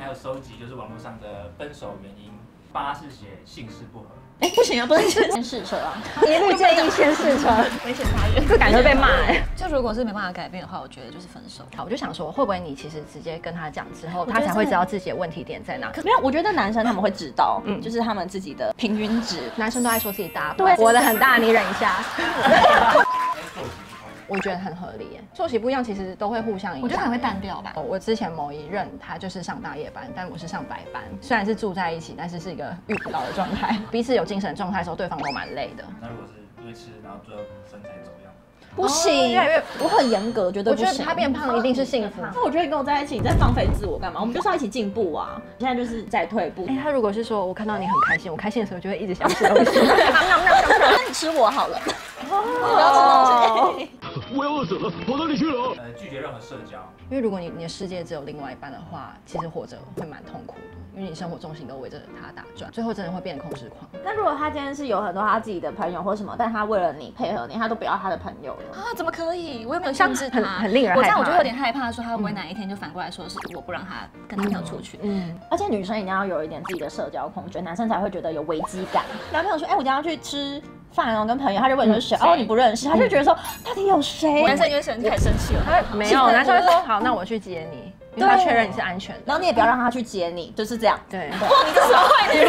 还有收集就是网络上的分手原因，8是写姓氏不合。 哎，不行啊，不能先试车啊！ 一律建议先试车， 危险发言， 这感觉会被骂哎。 就如果是没办法改变的话，我觉得就是分手。 好，我就想说，会不会你其实直接跟他讲之后，他才会知道自己的问题点在哪？ 没有，我觉得男生他们会知道，就是他们自己的平均值。 男生都爱说自己大， 对， 我的很大，你忍一下。我觉得很合理耶，作息不一样，其实都会互相影响。 我觉得可能会淡掉吧。 我之前某一任他就是上大夜班，但我是上白班，虽然是住在一起，但是是一个遇不到的状态，彼此有精神状态的时候，对方都蛮累的。 那如果是因为吃，然后最后身材走样， 不行，越来越我很严格，绝对不行。 我觉得他变胖一定是幸福。 那我觉得你跟我在一起，你在放飞自我干嘛？我们就是要一起进步啊！现在就是在退步。 他如果是说我看到你很开心，我开心的时候就会一直想吃东西。 那你吃我好了，你不要吃东西。 我要饿死了，跑哪里去了？ 拒绝任何社交。 因为如果你的世界只有另外一半的话，其实活着会蛮痛苦的，因为你生活重心都围着他打转，最后真的会变得控制狂。 那如果他今天是有很多他自己的朋友或什么，但他为了你配合你，他都不要他的朋友了啊？怎么可以？我又没有限制他， 很令人害怕。 我这样我就有点害怕，说他会不会哪一天就反过来说是我不让他跟他朋友出去？而且女生一定要有一点自己的社交空间，男生才会觉得有危机感。男朋友说，哎，我今天要去吃饭哦，跟朋友，他就问你说谁？哦，你不认识，他就觉得说到底有谁？男生就会开始生气了。 没有，男生会说好，那我去接你，因为他确认你是安全的。 然后你也不要让他去接你，就是这样。 对。 哇，你这什么坏女人？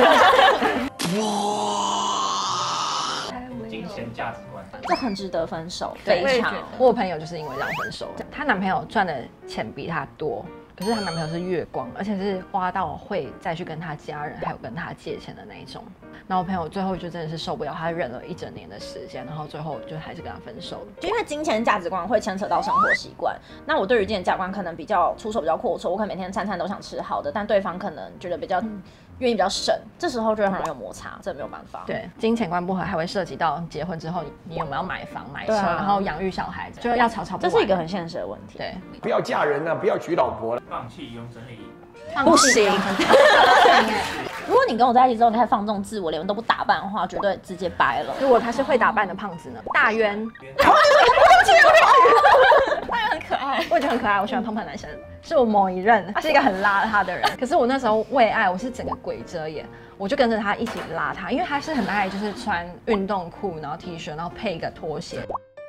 金钱价值观， 这很值得分手， 非常。 我有朋友就是因为这样分手，她男朋友赚的钱比她多。可是她男朋友是月光，而且是花到会再去跟她家人还有跟她借钱的那一种。然后我朋友最后就真的是受不了，他忍了1整年的时间，然后最后就还是跟他分手了。 就因为金钱价值观会牵扯到生活习惯，那我对于金钱价值观可能比较出手比较阔绰，我可能每天餐餐都想吃好的，但对方可能觉得比较愿意比较省，这时候就会很容易有摩擦，这没有办法。 对，金钱观不合还会涉及到结婚之后你有没有买房买车，然后养育小孩，就要吵不完。 这是一个很现实的问题。 对， 不要嫁人了，不要娶老婆了。 放弃用整理。 不行。如果你跟我在一起之后，你开始放纵自我，连都不打扮的话，绝对直接掰了。 如果他是会打扮的胖子呢？大渊， 大渊很可爱， 我也觉得很可爱，我喜欢胖胖男生。是我某一任，他是一个很邋遢的人，可是我那时候为爱，我是整个鬼遮眼，我就跟着他一起邋遢，因为他是很爱就是穿运动裤，然后 T 恤，然后配一个拖鞋。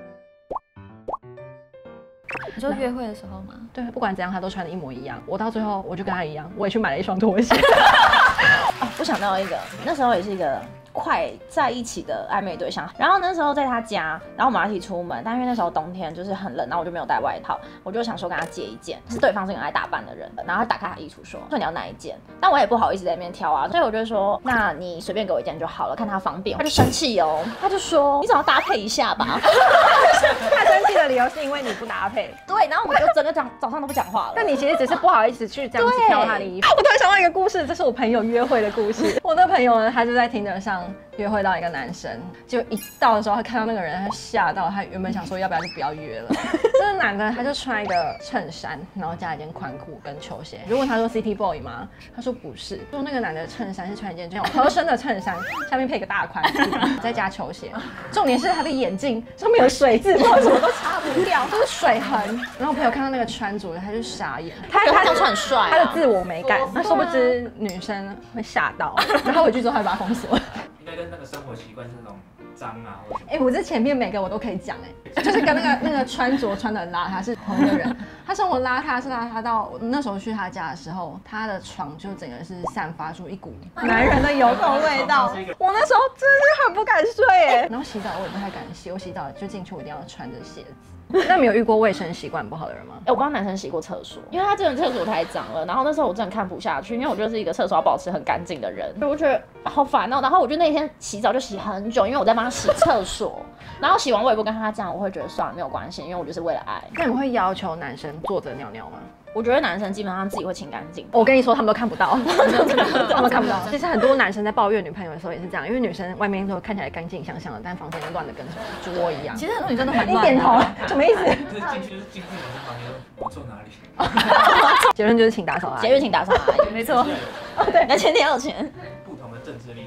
你说约会的时候吗？ 对，不管怎样，他都穿的一模一样。我到最后，我就跟他一样，我也去买了一双拖鞋。 我想到一个，那时候也是一个快在一起的暧昧对象，然后那时候在他家，然后我们要一起出门，但因为那时候冬天就是很冷，然后我就没有带外套，我就想说跟他借一件，是对方是很爱打扮的人，然后他打开他衣橱说你要哪一件，但我也不好意思在那边挑啊，所以我就说那你随便给我一件就好了，看他方便。他就生气哦，他就说你总要搭配一下吧。 他生气的理由是因为你不搭配。 对，然后我们就整个早上都不讲话了。 但你其实只是不好意思去这样子挑他的衣服。我突然想到一个故事，这是我朋友约会的故事。我的朋友呢，他就在Tinder上约会到一个男生，就一到的时候，他看到那个人，他吓到，他原本想说要不要就不要约了。那个男的他就穿一个衬衫，然后加一件宽裤跟球鞋。如果他说 City Boy 吗？他说不是，就那个男的衬衫是穿一件这种合身的衬衫，下面配一个大宽裤，再加球鞋。重点是他的眼镜上面有水渍，或者什么都擦不掉，就是水痕。然后我朋友看到那个穿着，他就傻眼。他这样穿很帅啊， 他的自我美感，那殊不知女生会吓到。然后回去之后还把他封锁。 应该跟那个生活习惯是那种脏啊，或者我这前面每个我都可以讲就是跟那个穿着穿的很邋遢是同一个人。他生活邋遢是邋遢到我那时候去他家的时候，他的床就整个是散发出一股男人的油垢味道。我那时候真是很不敢睡然后洗澡我也不太敢洗，我洗澡就进去我一定要穿着鞋子。那你有遇过卫生习惯不好的人吗？ 我帮男生洗过厕所，因为他真的厕所太脏了，然后那时候我真的看不下去，因为我就是一个厕所要保持很干净的人，我觉得好烦哦。然后我就那天洗澡就洗很久，因为我在帮他洗厕所，然后洗完我也不跟他讲，我会觉得算了没有关系，因为我就是为了爱。 那你会要求男生坐着尿尿吗？ 我觉得男生基本上自己会清干净。 我跟你说，他们都看不到，他们看不到。其实很多男生在抱怨女朋友的时候也是这样，因为女生外面都看起来干净香香的，但房间乱的跟什么桌一样。 其实很多女生都很乱。你点头，什么意思？ 就是进去女生房间，我坐哪里？ 结论就是请打扫阿姨。 结论请打扫阿姨，没错。 对， 那前提要有钱。 不同的政治立场。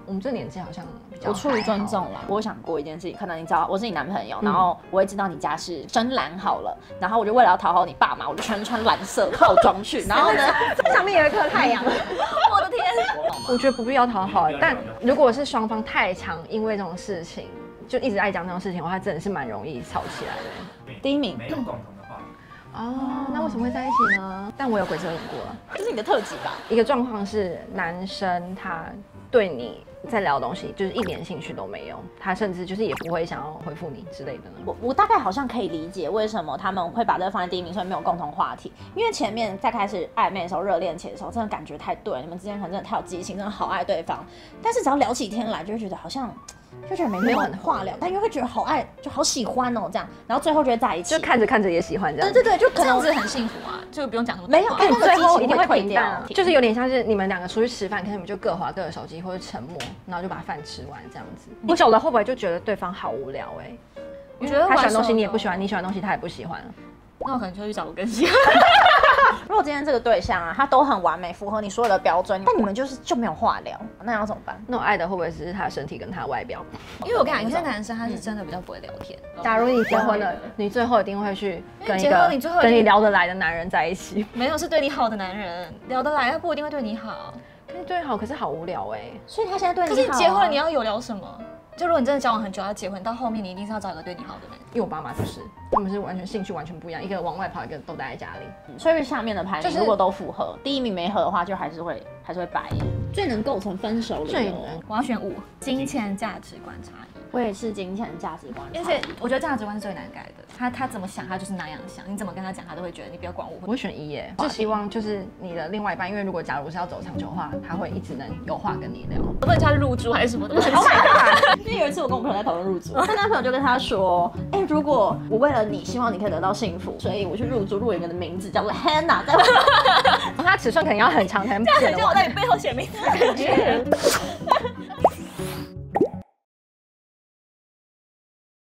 我们这年纪好像比较我出于尊重啦，我有想过一件事情，可能你知道我是你男朋友，然后我会知道你家是深蓝好了，然后我就为了要讨好你爸妈，我就全穿蓝色套装去，然后呢， 上面有一颗太阳。 我的天， 我觉得不必要讨好，但如果是双方太常因为这种事情就一直爱讲这种事情的话，真的是蛮容易吵起来的。 第一名没有共同的话题。 哦，那为什么会在一起呢？但我有鬼遮眼过了。 这是你的特质吧？ 一个状况是男生他对你在聊的东西就是一点兴趣都没有，他甚至就是也不会想要回复你之类的呢。 我大概好像可以理解为什么他们会把这个放在第一名，所以没有共同话题。因为前面在开始暧昧的时候、热恋期的时候，真的感觉太对，你们之间可能真的太有激情，真的好爱对方。但是只要聊起天来，就会觉得好像就觉得没有很话聊，但又会觉得好爱，就好喜欢哦这样，然后最后就会在一起， 就看着看着也喜欢这样。 对对对，就可能这样子很幸福啊，就不用讲那么多没有， 话但那个最后激情一定会退掉平淡啊，就是有点像是你们两个出去吃饭，可是你们就各划各的手机或者沉默，然后就把饭吃完这样子。你久了会不会就觉得对方好无聊我觉得他喜欢的东西你也不喜欢，你喜欢的东西他也不喜欢。 那我可能就去找个更新。 如果今天这个对象啊，他都很完美，符合你所有的标准，但你们就没有话聊，那要怎么办？ 那种爱的会不会只是他的身体跟他的外表？ 因为我跟你讲，有些男生他是真的比较不会聊天。 假如你结婚了，你最后一定会去跟一结个婚你最后一定跟你聊得来的男人在一起。 没有是对你好的男人，聊得来，他不一定会对你好。 跟你对好，可是好无聊哎。 所以他现在对你好、啊， 可是你结婚了，你要有聊什么？就如果你真的交往很久要结婚，到后面你一定是要找一个对你好的人。 因为我爸妈就是，他们是完全兴趣完全不一样，一个往外跑，一个都待在家里。 所以下面的排就是名如果都符合，第一名没合的话，就还是会白耶。最能构成分手理由最能， 我要选5，金钱价值观差异。 我也是金钱价值观差异， 而且我觉得价值观是最难改的，他怎么想，他就是那样想，你怎么跟他讲，他都会觉得你不要管我。 我会选1耶，是希望就是你的另外一半，因为如果假如是要走长久的话，他会一直能有话跟你聊。 我不能叫他入住还是什么的。 Oh my god！ 因为有一次我跟我朋友在讨论入住，她男朋友就跟她说，如果我为了你，希望你可以得到幸福，所以我去入住，入一个的名字叫做 Hannah， 在他尺寸可能要很长才能剪得完。 叫我在你背后写名字的感觉。